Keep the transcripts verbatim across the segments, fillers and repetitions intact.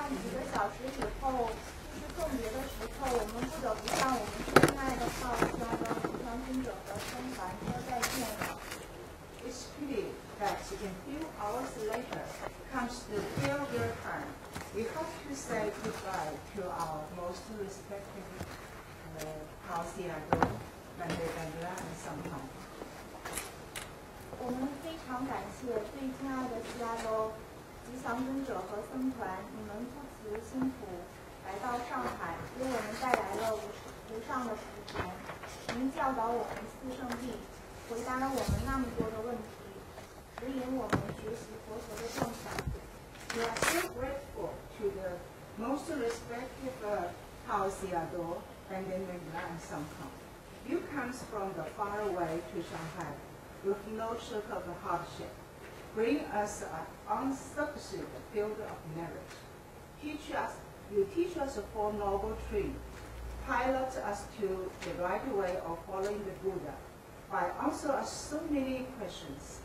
几个小时以后，就是送别的时候，我们不得不向我们深爱的号西亚州吉祥君者和僧团说再见了。 It's pity that a few hours later comes the farewell time. We have to say goodbye to our most respected Hao Xiado, Mandai Bangla, and Sampan. 我们非常感谢最亲爱的西亚州吉祥尊者和僧团，你们不辞辛苦来到上海，给我们带来了无无上的福田。您教导我们四圣谛，回答了我们那么多的问题，指引我们学习佛陀的正法。 We are so grateful to the most respected uh, Hao Xiado, Mandai Bangla, and Sampan. You come from the far away to Shanghai with no circle of hardship. Bring us an unsuspected field of merit. Teach us, you teach us a Four Noble Trees. Pilot us to the right way of following the Buddha by answering us so many questions.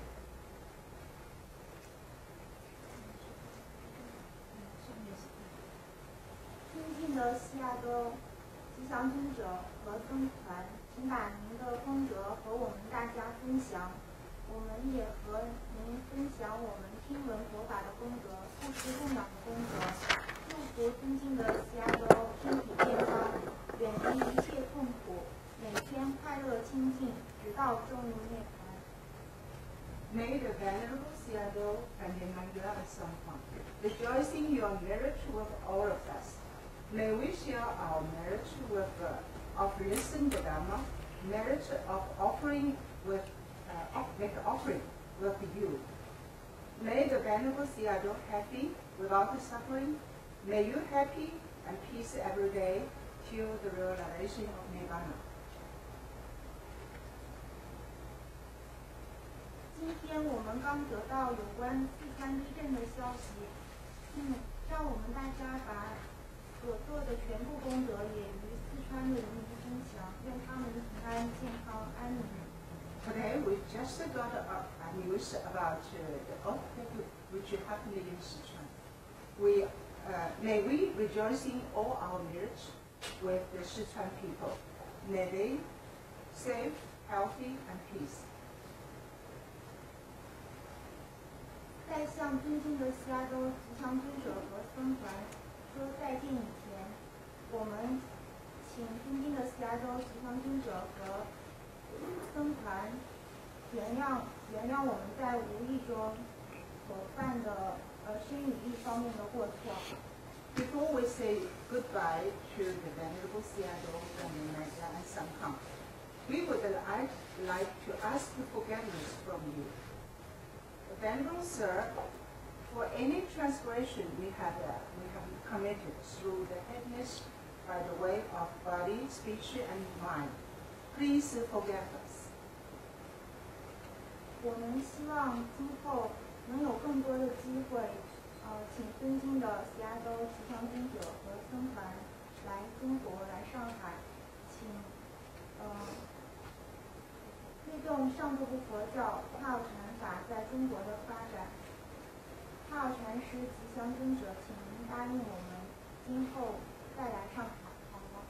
尊敬的西亚州吉祥尊者和僧团，请把您的功德和我们大家分享。我们也和您分享我们听闻佛法的功德，布施供养的功德。祝福尊敬的西亚州身体健康，远离一切痛苦，每天快乐清净，直到终如涅槃。 May the Venerable Sayadaw and the Mandai and Sampan rejoice in your merit with all of us. May we share our merit with uh, of listening to Dhamma, merit of offering with uh, of, make offering with you. May the Venerable Sayadaw happy without suffering. May you happy and peace every day till the realization of Nibbana. 今天我们刚得到有关四川地震的消息，嗯，让我们大家把所做的全部功德也与四川的人民分享，愿他们平安、健康、安宁。 Today we just got a, a news about uh, the earthquake which happened in Sichuan. We uh, may we rejoice in all our merits with the Sichuan people. May they safe, healthy, and peace. 在向尊敬的西亚州吉祥尊者和僧团说再见以前，我们请尊敬的西亚州吉祥尊者和僧团原谅原谅我们在无意中所犯的呃身语意方面的过错。 Before we say goodbye to the Venerable Sayadaw and the Mandai and Sampan, we would like, like to ask forgiveness from you. Venerable Sir, for any transgression we have, uh, we have committed through the heaviness by the way of body, speech, and mind, please forgive us. 我们希望今后能有更多的机会，呃，请尊敬的西亚州吉祥尊者和僧团来中国、来上海，请呃推动上座部佛教帕奥禅法在中国的发展。帕奥禅师吉祥尊者，请您答应我们，今后再来上海，好吗？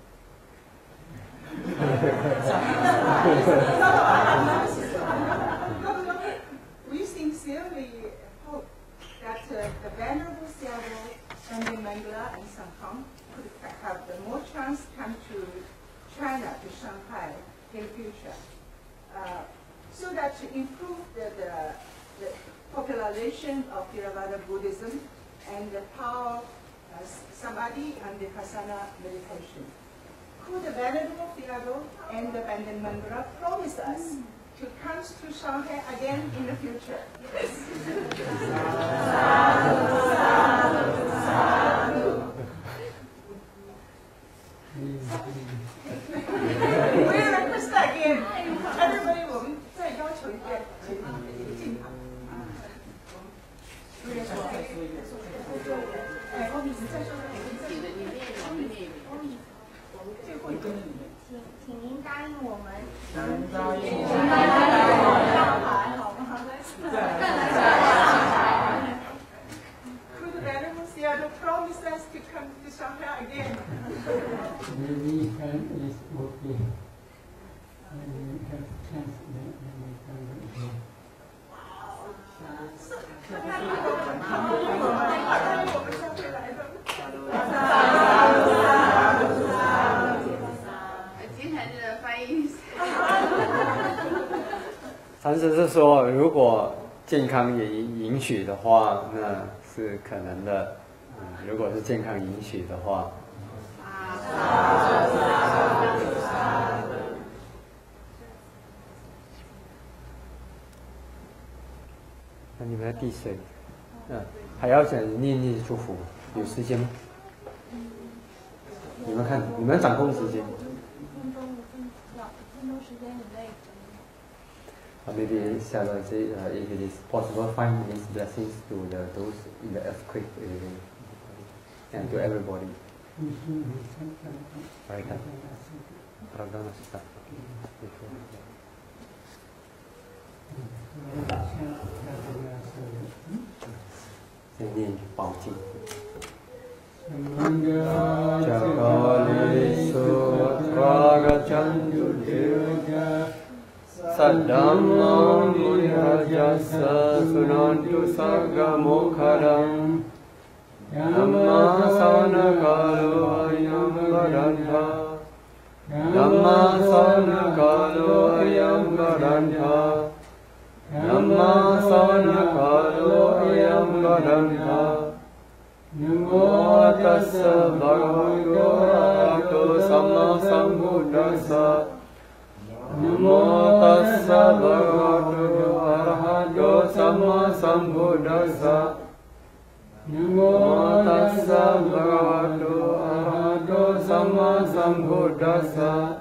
We sincerely hope that uh, the Venerable Sayadaw and the Mandai and Sampan could have the more chance come to China, to Shanghai in the future, uh, so that to improve the, the, the popularization of Theravada Buddhism and the power uh, Samadhi and the Vipassana meditation. Could the Venerable Sayadaw and the Mandai Mandra promise us to come to Shanghai again in the future? Yes. We request again. Everybody will be very要求一遍进场。哎，我们再说最后一个。 请请您答应我们， 答应我们来上海好吗？ Could the Venerable Sayadaw promise us to come to Shanghai again. Maybe can is okay. And we have chance then and we come again. 禅师是说，如果健康也允许的话，那是可能的。嗯，如果是健康允许的话。那你们要递水，嗯，还要想念念祝福，有时间吗？你们看，你们掌控时间。一分钟，五分钟，一分钟时间以内。Uh, maybe Sarah say uh, if it is possible, find these blessings to the, those in the earthquake area and to everybody. Right. Singing, bouncing. Chakalesu Ragachandu Devaja Saddhamma Munirajasa Sunantu Sagga Mokhadam Dhamma Savanakalu Ayam Varantha Dhamma Savanakalu Ayam Varantha Dhamma Savanakalu Ayam Varantha Namo Tassa Bhagavato Arahato Samma Sambuddhassa Namo Tassa Bhagavato Arahato Samma Sambuddhassa Namo Tassa Bhagavato Arahato Samma Sambuddhassa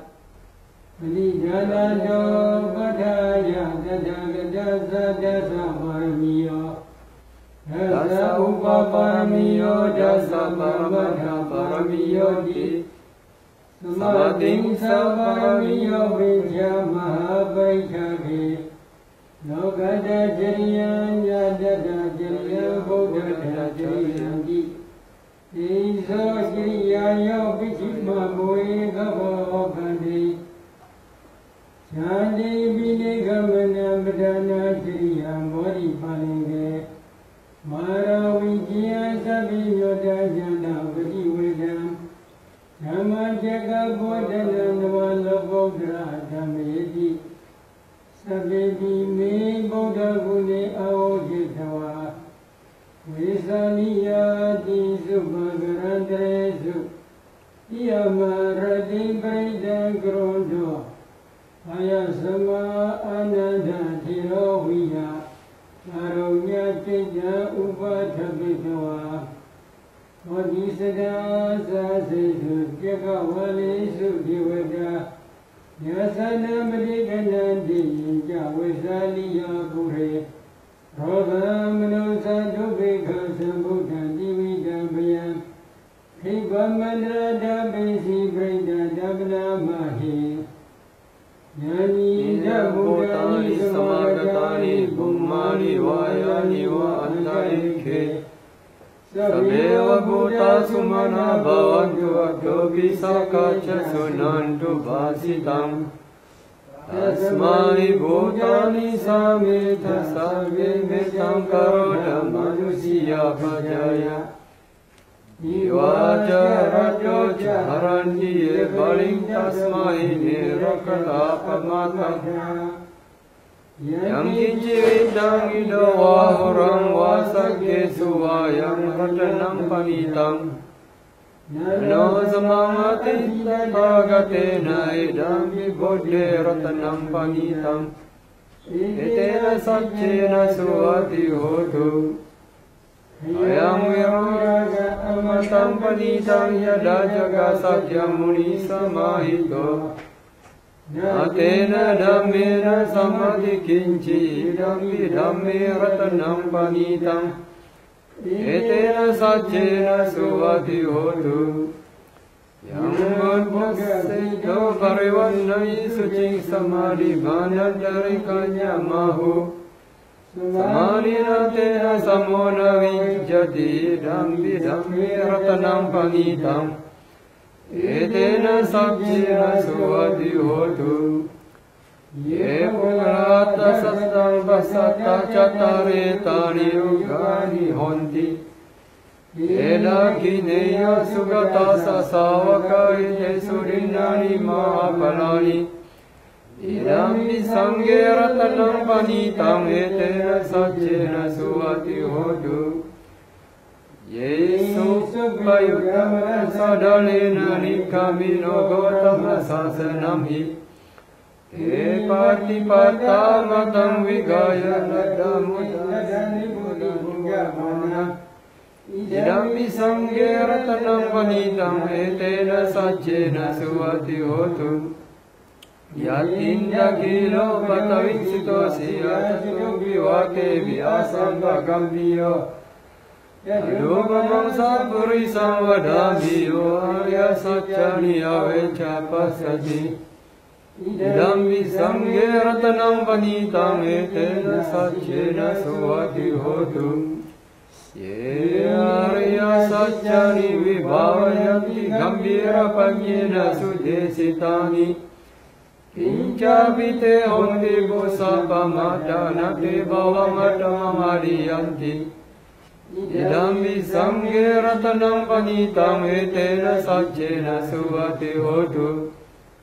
Parijanado Padaya Dadagada Dasa Paramiyo Dasa Upa Paramiyo Dasa Paramata Paramiyo Di Samadhin Saparamiyo Vijya Mahapaikhavi Lokada Jariyan Yadada Jariyan Bodhata Jariyan Di Iso Jariyayo Vichima Boi Gabo Kandi Chandi Bini Gamana Badana Jariyan Mori Palinge Mara Vijaya Sabi Yoda Jana Vadi Vedam Nama Jaga Bodhana Navala Bodhra Dhamedi Sabedi Me Bodha Gune Aojitawa Vesaniya Di Subhagarandresu Yamaradi Breda Grondo Ayasama Ananda Tiroviya Aronya Tija Upatabitawa Odisada Sasesu Jagavalesu Divada Yasana Madiganandi Javasaliya Pure Rodhamano Sadhubeka Sambuddha Dividabhaya Hivamandra Dabesi Breda Dabna Mahi Yani Dabudani Samagatani Bhummani Vayani Va Antarike Sabeva Bhuta Sumana Bhavantu Akyopi Sakacha Sunantu Bhasitam Tasmai Bhutani Sameta Sarve Metam Karoda Manusiya Bhajaya Ivaja Rajoja Harandiye Baling Tasmai Nirakata Pamatah Yang Kinjividang Idawa Hurang Wasake Suwayang Ratanam Panitam Nano Samamati Tagatena Idam Vibodhe Ratanam Panitam Etena Satchena Suwati Hotu Ayam Viraga Amatam Panitam Yada Jaga Satyam Muni Samahito Natena dhammena samadhi kinchi idampi dhamme ratanam panitam Etena satchena suvati hotu Yam bhagavasito parivannai suching samadhi bhanadari kanya mahu Samarina tena samona vijjati dhambi dhammi ratanam panitam etena sabjena suvati hotu ye pugarata sastam basata catare tani ugani honti eda kineya sugata sasavaka ite surinani mahapalani idambi sange ratanam panitam etena sajjena suvati hotu yesu supayutam sadalena nikamino gotama sasanam hi e patipata matam vigaya nadamudadani buddhamana idambi sange ratanam panitam etena sajjena suvati hotu yatinda kilo patavinsito siyatato vivake vyasam vagambiyo yadupamam sapurisam vadamiyo arya saccani avecha pasati idambi sange ratanam panitam etena sajjena suvati hotu ye arya saccani vibhavayanti gambira panyena sudesitani Kincapite hondi busapa mata nate bhava mata mariyanti idambi sange ratanam panitam etena sajjena suvati hotu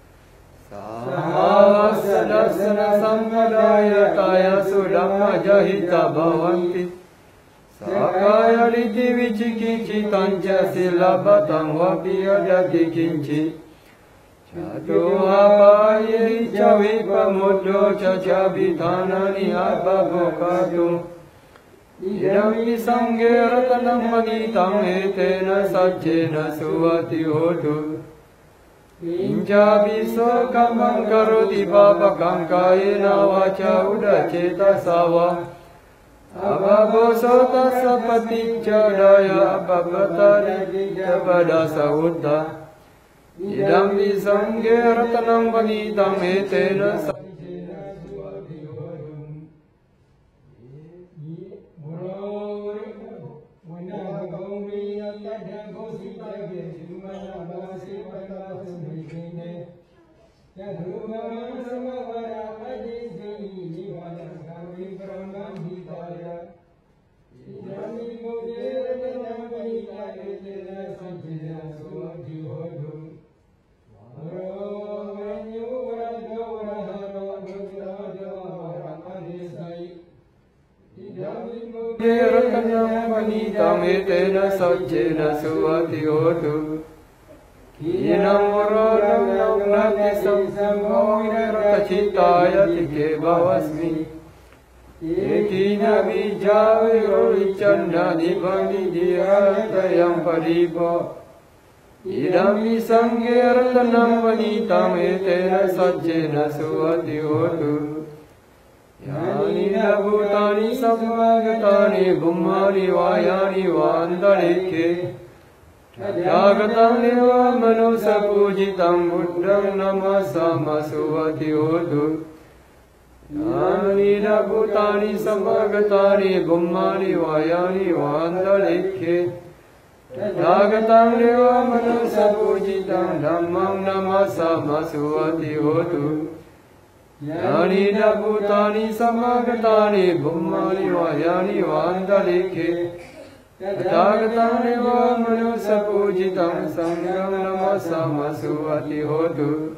sahavasya darsana sammadaya kaya sudhamma jahita bhavanti sakaya riti vichikinchi tancha silabatam vapiya jati kinchi Chatu apaye chavipa muddo chachabithanani abhavokatum idambi sange ratanam panitam etena sajjena suvati hotu injabiso kamam karoti papakam kayena vacha udaceta sava abhavoso tassa paticchadaya abhavatari jabadasa uddha idambi sange ratanam panitam etena sajjena suvati hotu ratanam panitam etena sajjena suvati hotu Kinam varadam nati samsamhoine ratachitaya tike bhavasmi Ekina vijaviro vichanda nibhani dhiratayam paripo idambi sange ratanam panitam etena sajjena suvati hotu Yani bhutani sammagatani bummani vayani vandalike Tathagatam deva manusa pujitam buddham namasama suvati hotu Yani bhutani sammagatani bummani vayani vandalike Tathagatam deva manusa pujitam dhammam namasama suvati hotu Yani bhutani sammagatani bummani vayani vandalike Tathagatam deva manusa pujitam sangham namasama suvati hotu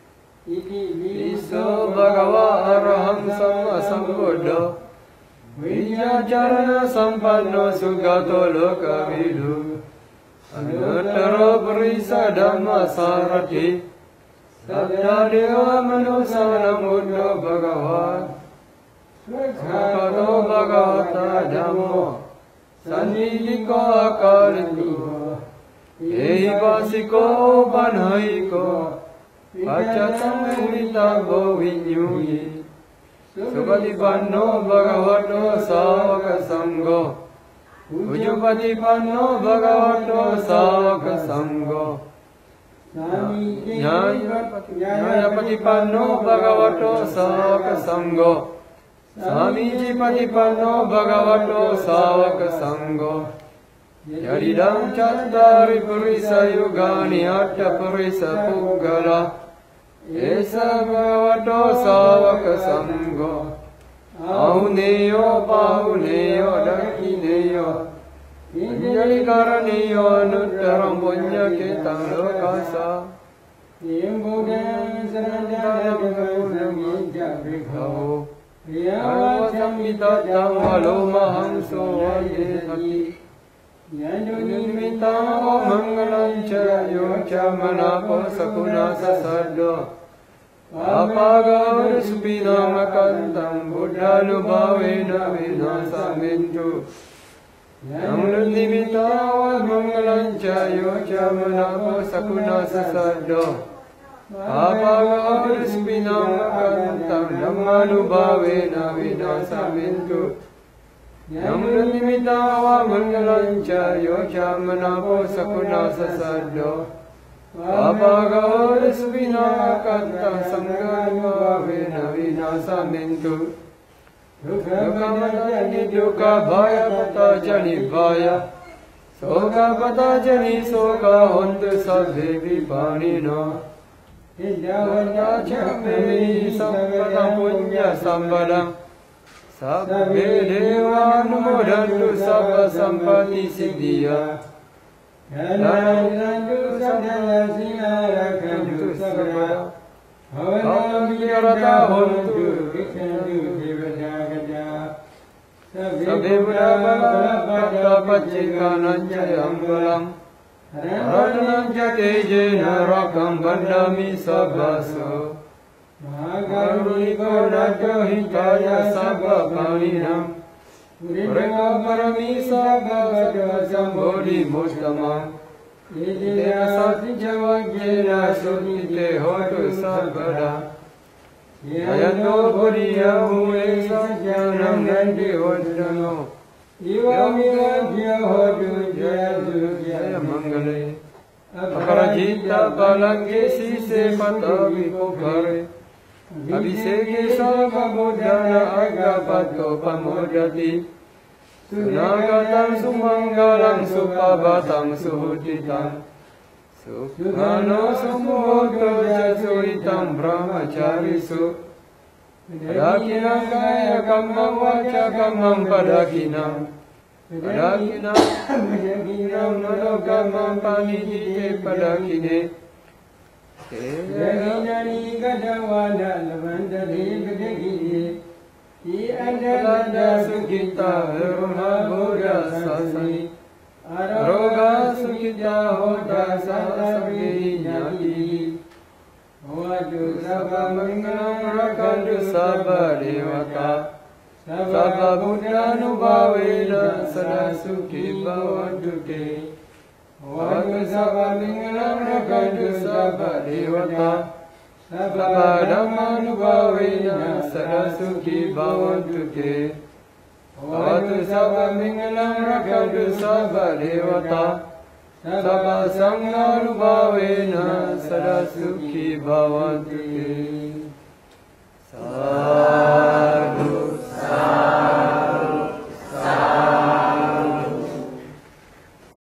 Iso bhagava araham samma sambuddha Vijacharana sampanno sugato lokavidu Anuttaro purisa dhamma sarati Sabda deva manusanam buddho bhagavat Sugato bhagavata dhammo Sannidhiko akarito Ehi vasiko banhaiko Pachatam uritabo vinyuyi Supatipanno bhagavato savaka sangho Ujupatipanno bhagavato savaka sangho Nyayapatipanno bhagavato savaka sangho Samiji Patipanno Bhagavato Savaka Sangho Yaridam Chattari Purisa Yugani Atta Purisa Puggala Esa Bhagavato Savaka Sangho Ahuneyo Pahuneyo Dakineyo Anjali Karaniyo Anuttaram Punya Ketang Lokasa Yembugan Sarandaya Bhagavatam Jabrikho Samhitatam Valomaham Sohati Yanjunimitam Mangalancha Yocha Manapo Sakuna Sasaddo Apagar Supinamakantam Buddhanubhavena Vinasamintu Yanjunimitam Mangalancha Yocha Manapo Sakuna Sasaddo Apagar Supinamakantam Dhammanubhavena Vinasamintu Yamnimitawa Mangalancha Yocha Manapo Sakuna Sasaddo Apagar Supinamakantam Dhammanubhavena Vinasamintu Dukamadani Duka Bhaya Patajani Bhaya Soka Patajani Soka Hontu Sabhe Vipanino Hidavana Chameli Sampada Punya Sambadam Sabbe Deva Numodantu Sabba Sampati Siddhiya Dharanantu Sabdaya Sinarakantu Sabba Bhavanam Yarata Hontu Vikhantu Devadagada Sabbe Buddha Bhakta Pachikanancha Ambalam Haranam Jatejena Rakam Bandami Sabbaso Mahakaruniko Rajo Hintaya Sabba Paninam Ureka Parami Sabba Bhagava Sambodhi Mustamam Idya Sati Javagyena Sutite Hotu Sabbada Yayanto Puriya Bhule Sajjanam Nandi Hoddano Ivamiya Jya Hotu Jaya Jaya Mangale Aparajita Balangesi Se Patavi Kokare Abhiseke Sava Buddhana Agapato Pamodati Sunagatam Sumangalam Supavatam Suhutitam Sukhano Sumuhoto Jasuritam Brahmacharisu Padakinam Kaya Kammam Vacha Kammam Padakinam Padakinam Padakinam Manokamam Panijite Padakine Yaginani Gadavada Lavandari Gadagiri I Adalada Sukita Roma Buddha Sasani Aroga Sukita Hota Sasabhi Nyati Ovadu Sabha Mangalam Rakantu Sabha Devata Sabha Buddha Nubhavena Sadasuki Bhavantu Te Ovadu Sabha Mangalam Rakantu Sabha Devata Sabha Dhamma Nubhavena Sadasuki Bhavantu Te Ovadu Sabha Mangalam Rakantu Sabha Devata Sabha Sangha Sadasuki Bhavantu Te Sa